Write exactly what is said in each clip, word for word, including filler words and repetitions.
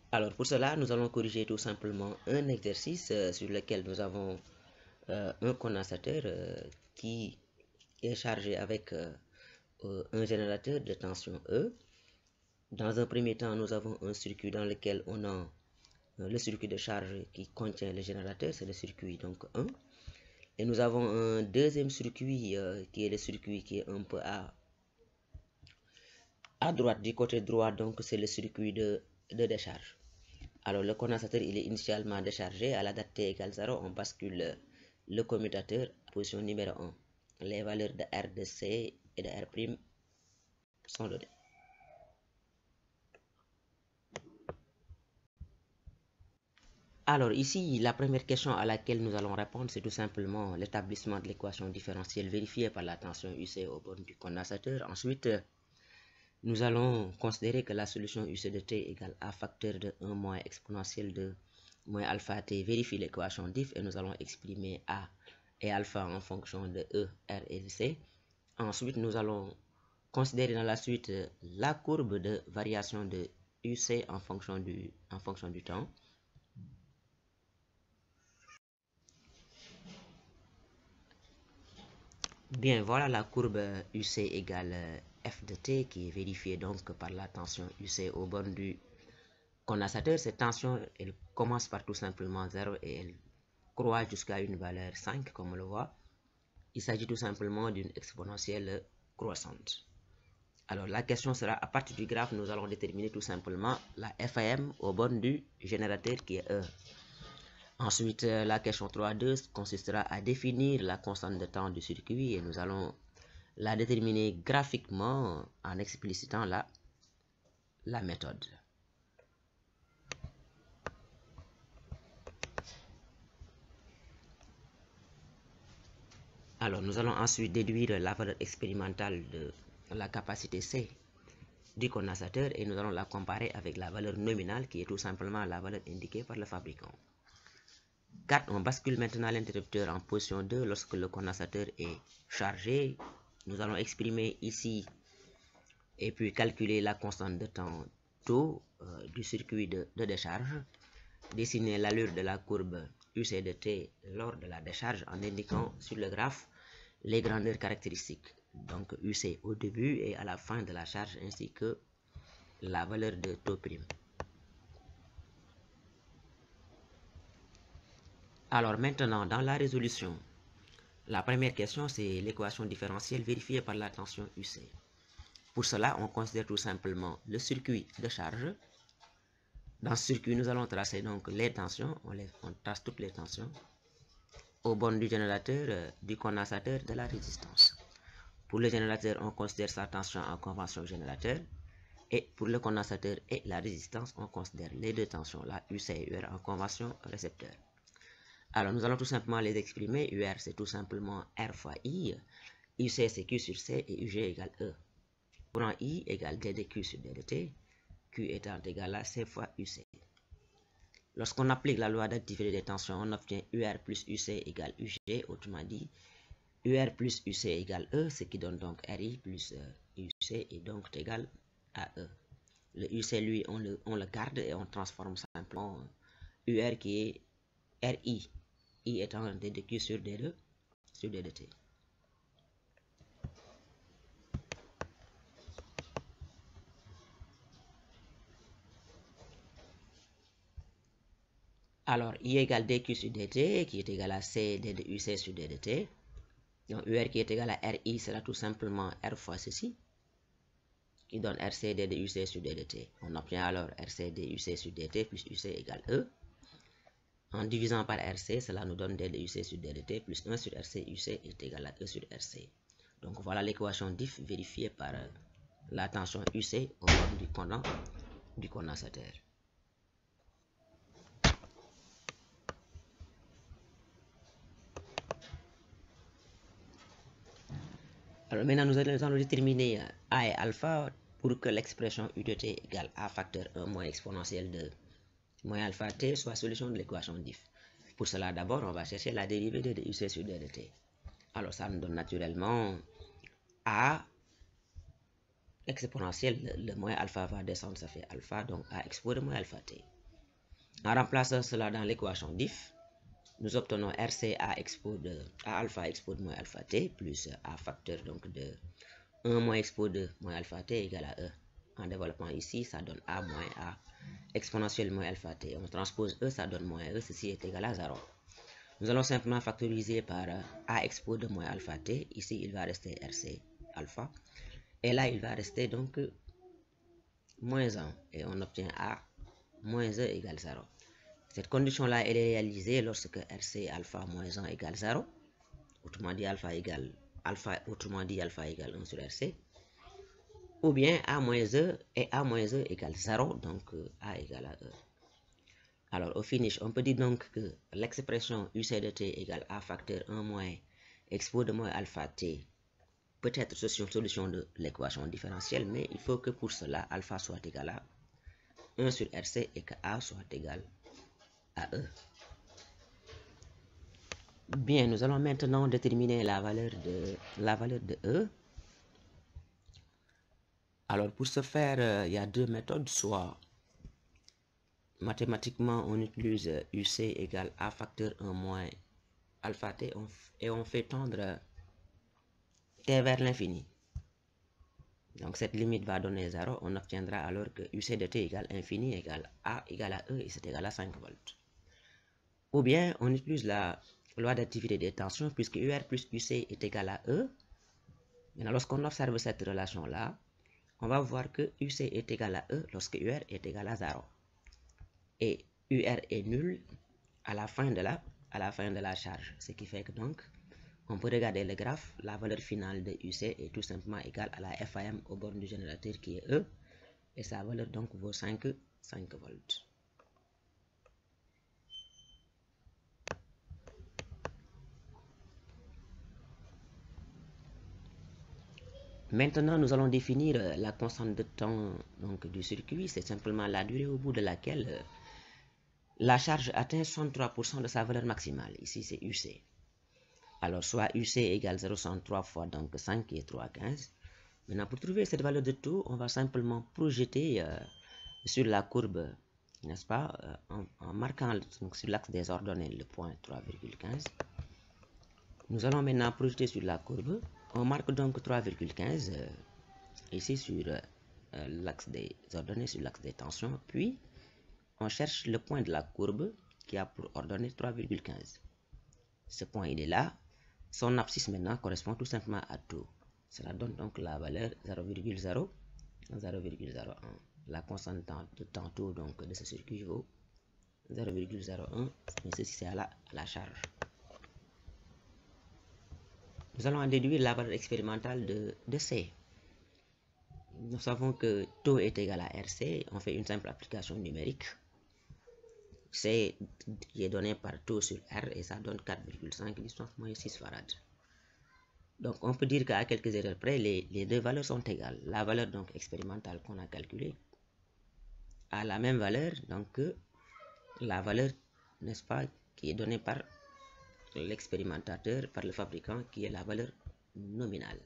Alors pour cela, nous allons corriger tout simplement un exercice euh, sur lequel nous avons euh, un condensateur euh, qui est chargé avec euh, euh, un générateur de tension E. Dans un premier temps, nous avons un circuit dans lequel on a euh, le circuit de charge qui contient le générateur, c'est le circuit donc un. Et nous avons un deuxième circuit euh, qui est le circuit qui est un peu à, à droite, du côté droit, donc c'est le circuit de, de décharge. Alors le condensateur il est initialement déchargé, à la date t égale zéro, on bascule le commutateur à position numéro un. Les valeurs de R de C et de R' sont données. Alors ici, la première question à laquelle nous allons répondre, c'est tout simplement l'établissement de l'équation différentielle vérifiée par la tension U C aux bornes du condensateur. Ensuite, nous allons considérer que la solution U C de T égale A facteur de un moins exponentielle de moins alpha T vérifie l'équation diff et nous allons exprimer A et alpha en fonction de E, R et C. Ensuite, nous allons considérer dans la suite la courbe de variation de U C en fonction du, en fonction du temps. Bien, voilà la courbe U C égale F de T qui est vérifiée donc par la tension U C aux bornes du condensateur. Cette tension, elle commence par tout simplement zéro et elle croît jusqu'à une valeur cinq, comme on le voit. Il s'agit tout simplement d'une exponentielle croissante. Alors, la question sera, à partir du graphe, nous allons déterminer tout simplement la F M aux bornes du générateur qui est E. Ensuite, la question trois point deux consistera à définir la constante de temps du circuit et nous allons la déterminer graphiquement en explicitant la, la méthode. Alors, nous allons ensuite déduire la valeur expérimentale de la capacité C du condensateur et nous allons la comparer avec la valeur nominale qui est tout simplement la valeur indiquée par le fabricant. quatre. On bascule maintenant l'interrupteur en position deux lorsque le condensateur est chargé. Nous allons exprimer ici et puis calculer la constante de temps taux euh, du circuit de, de décharge. Dessiner l'allure de la courbe U C de T lors de la décharge en indiquant sur le graphe les grandeurs caractéristiques. Donc U C au début et à la fin de la charge ainsi que la valeur de taux prime. Alors maintenant, dans la résolution, la première question, c'est l'équation différentielle vérifiée par la tension U C. Pour cela, on considère tout simplement le circuit de charge. Dans ce circuit, nous allons tracer donc les tensions, on, les, on trace toutes les tensions aux bornes du générateur, euh, du condensateur, de la résistance. Pour le générateur, on considère sa tension en convention générateur. Et pour le condensateur et la résistance, on considère les deux tensions, la U C et U R en convention récepteur. Alors, nous allons tout simplement les exprimer. U R, c'est tout simplement R fois I. U C, c'est Q sur C et U G égale E. Courant I égale D de Q sur D de T. Q étant égal à C fois U C. Lorsqu'on applique la loi d'additivité des tensions, on obtient U R plus U C égale U G. Autrement dit, U R plus U C égale E, ce qui donne donc R I plus U C est donc égal à E. Le U C, lui, on le, on le garde et on transforme simplement U R qui est R I. I étant D de Q sur D de, sur D de T. Alors, I égale D Q sur D T, qui est égal à C D de U C sur D de T. Donc, U R qui est égal à R I sera tout simplement R fois ceci, qui donne R C D de U C sur D de T. On obtient alors R C D U C sur D T plus U C égale E. En divisant par R C, cela nous donne D de U C sur D de T plus un sur R C U C est égal à E sur R C. Donc, voilà l'équation diff vérifiée par la tension U C au bord du, condens, du condensateur. Alors maintenant, nous allons déterminer A et alpha pour que l'expression U de T égale A facteur un moins exponentielle de moins alpha T soit solution de l'équation diff. Pour cela, d'abord, on va chercher la dérivée de U C sur D de T. Alors, ça nous donne naturellement A exponentielle, le, le moins alpha va descendre, ça fait alpha, donc A expo de moins alpha T. En remplaçant cela dans l'équation diff, nous obtenons R C A expo de A alpha expo de moins alpha t plus A facteur donc de un moins expo de moins alpha t égale à E. En développant ici, ça donne A moins A exponentielle moins alpha t. On transpose E, ça donne moins E, ceci est égal à zéro. Nous allons simplement factoriser par A expo de moins alpha t. Ici, il va rester R C alpha. Et là, il va rester donc moins un. Et on obtient A moins E égale zéro. Cette condition-là, elle est réalisée lorsque R C alpha moins un égale zéro. Autrement dit, alpha égale alpha, autrement dit, alpha égale un sur R C. Ou bien A moins E et A moins E égale zéro. Donc A égale à E. Alors, au finish, on peut dire donc que l'expression U C de t égale A facteur un moins expo de moins alpha t peut être une solution de l'équation différentielle, mais il faut que pour cela, alpha soit égal à un sur R C et que A soit égal à E. Bien, nous allons maintenant déterminer la valeur de, la valeur de E. Alors, pour ce faire, euh, il y a deux méthodes, soit mathématiquement, on utilise U C égale A facteur un moins alpha t on, et on fait tendre t vers l'infini. Donc cette limite va donner zéro, on obtiendra alors que U C de t égale infini égale A égale à E et c'est égal à cinq volts. Ou bien on utilise la loi d'activité des tensions puisque U R plus U C est égal à E. Maintenant lorsqu'on observe cette relation-là, on va voir que U C est égal à E lorsque U R est égal à zéro. Et U R est nul à la fin de la, à la fin de la charge. Ce qui fait que donc, on peut regarder le graphe, la valeur finale de U C est tout simplement égale à la F A M au borne du générateur qui est E. Et sa valeur donc vaut cinq volts. Maintenant, nous allons définir la constante de temps donc, du circuit. C'est simplement la durée au bout de laquelle euh, la charge atteint soixante-trois pour cent de sa valeur maximale. Ici, c'est U C. Alors, soit U C égale zéro virgule soixante-trois fois donc cinq qui est trois virgule quinze. Maintenant, pour trouver cette valeur de taux, on va simplement projeter euh, sur la courbe, n'est-ce pas, euh, en, en marquant donc, sur l'axe des ordonnées le point trois virgule quinze. Nous allons maintenant projeter sur la courbe. On marque donc trois virgule quinze euh, ici sur euh, l'axe des ordonnées, sur l'axe des tensions. Puis, on cherche le point de la courbe qui a pour ordonnée trois virgule quinze. Ce point, il est là. Son abscisse maintenant correspond tout simplement à taux. Cela donne donc la valeur zéro virgule zéro un. La constante de temps taux donc, de ce circuit vaut zéro virgule zéro un, mais ceci c'est à la, à la charge. Nous allons en déduire la valeur expérimentale de, de C. Nous savons que taux est égal à R C. On fait une simple application numérique. C qui est donné par taux sur R et ça donne quatre virgule cinq distance moins six farad. Donc on peut dire qu'à quelques erreurs près, les, les deux valeurs sont égales. La valeur donc expérimentale qu'on a calculée a la même valeur donc que la valeur, n'est-ce pas, qui est donnée par l'expérimentateur, par le fabricant, qui est la valeur nominale.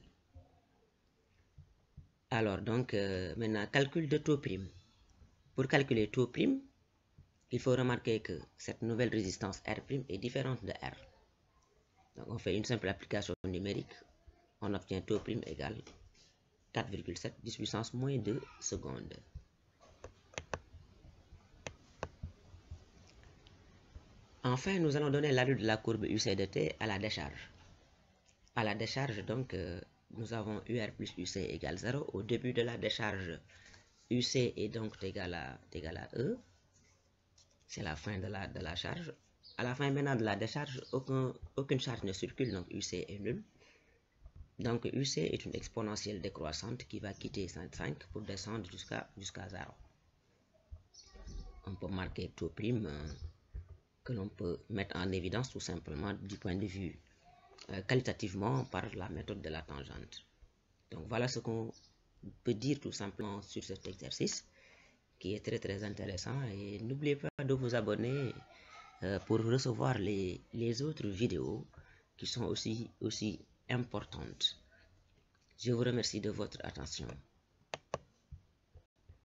Alors donc euh, maintenant calcul de taux prime. Pour calculer taux prime, il faut remarquer que cette nouvelle résistance R prime est différente de R. Donc on fait une simple application numérique, on obtient taux prime égale quatre virgule sept dix puissance moins deux secondes. Enfin, nous allons donner l'allure de la courbe U C de t à la décharge. À la décharge, donc, euh, nous avons U R plus U C égale zéro. Au début de la décharge, U C est donc égal à, égal à E. C'est la fin de la, de la charge. À la fin maintenant de la décharge, aucun, aucune charge ne circule, donc U C est nul. Donc U C est une exponentielle décroissante qui va quitter cinq pour descendre jusqu'à jusqu'à zéro. On peut marquer taux prime euh, que l'on peut mettre en évidence tout simplement du point de vue euh, qualitativement par la méthode de la tangente. Donc voilà ce qu'on peut dire tout simplement sur cet exercice qui est très très intéressant et n'oubliez pas de vous abonner euh, pour recevoir les, les autres vidéos qui sont aussi, aussi importantes. Je vous remercie de votre attention.